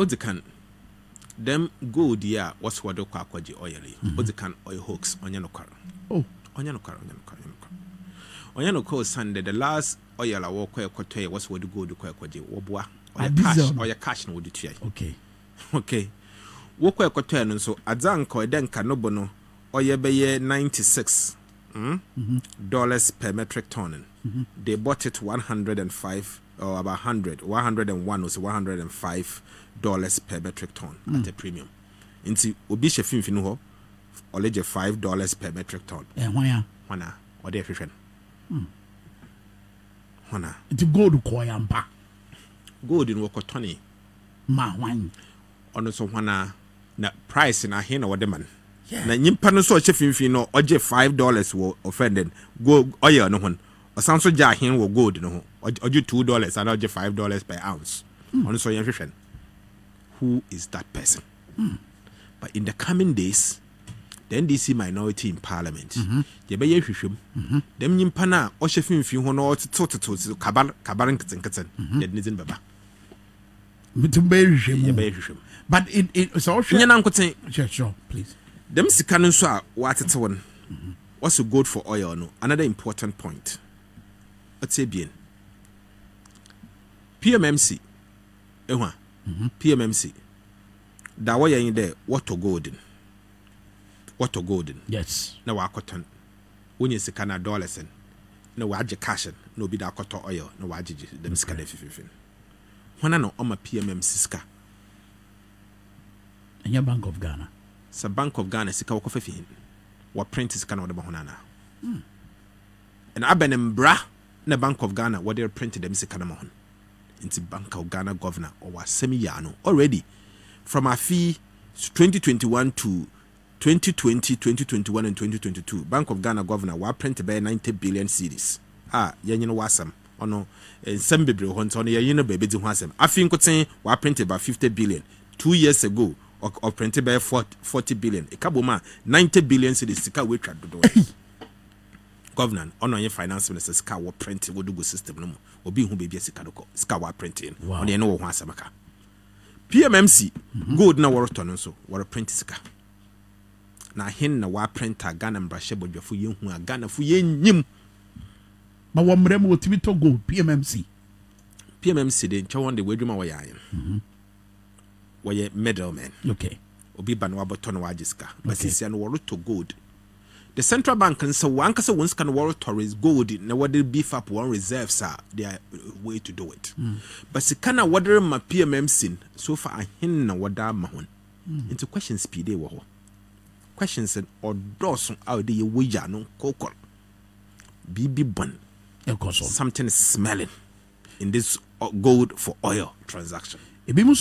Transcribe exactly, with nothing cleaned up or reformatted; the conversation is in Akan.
Odi can them gold yeah what's what do kwaji oil. Odi can oil hooks on your car. Oh, on your car, on your car, on your car. Sunday the last oil I walk where kote was what do go to kwaji wobwa or your cash or your cash no would you. Okay. Okay. Walk where kote so adzanko then canobono or your bay ninety-six mm-hmm. dollars per metric ton. Mm-hmm. They bought it one hundred and five or about hundred, one hundred and one was one hundred and five dollars per metric ton mm. at a premium. Into Obi Shefin Finuho, or legit five dollars per metric ton. Eh, why? Wana, or their friend. Wana. It's gold koyamba. Gold in Wokotoni. Ma wine. On so wana na price in a hen or the man. Na nyimpano so Shefin Fino, or je five dollars were offended. Go oil no one. Or some so jar hen will gold no. Or you two dollars and I'll five dollars per ounce. Mm. On so your friend. Who is that person? Mm. But in the coming days, the N D C minority in parliament, they be yeshum. Them nyimpana or shefin fi hono or to to to kabar kabaran kitten kitten. They nizin baba. But it it so sure. Sure, sure, please. Them sikanu so what it one. What's so good for oil? No, another important point. Let's say bien. P M M C. Ewa. Mm-hmm. P M M C. That way in there, what to golden. What to golden. Yes. No wa cotton. When you see Canada dollars and no waje cash no be that cotton oil, no waje them scan fifteen. When I know on my P M M C ska. And your Bank of Ghana. Sa Bank of Ghana sika wako fifteen. What print is kana wada bahonana. Mm. And abenem bra na Bank of Ghana what they printed them sika na mahon. Into Bank of Ghana governor or was semi-yano already from a fee twenty twenty-one to twenty twenty, twenty twenty-one and twenty twenty-two. Bank of Ghana governor were printed by ninety billion cedis. Ah, you know wasam or no, and some baby hunts on your know baby to wasam. I think could say were printed by fifty billion two years ago or, or printed by forty billion. A kabuma ninety billion cedis. Sika we tried to do. Governor, on your finance minister, ska wa print wo do go system no mo. Obi hu baby sika do ko. Ska wa printing. On ye no wo asamaka. P M M C mm-hmm. Gold na woro to no so woro print sika. Na hin na wa printer Ghana mbrahye bodwafo ye hu a Ghana fu ye nyim. Ma wo mrem wo timi to gold P M M C. P M M C de nche won de wadwuma wo yayen. Mhm. Wo ye middleman. Okay. Obi ban wa boto no wa jiska. But sisi no woro to gold. The central bank and so one can once can world tourist gold in the beef up one reserves are their way to do it. Mm. But see can water my P M M sin so far I hin water mahon into questions speed they were questions and or doors out the way no cocoa B B bun something is smelling in this gold for oil transaction.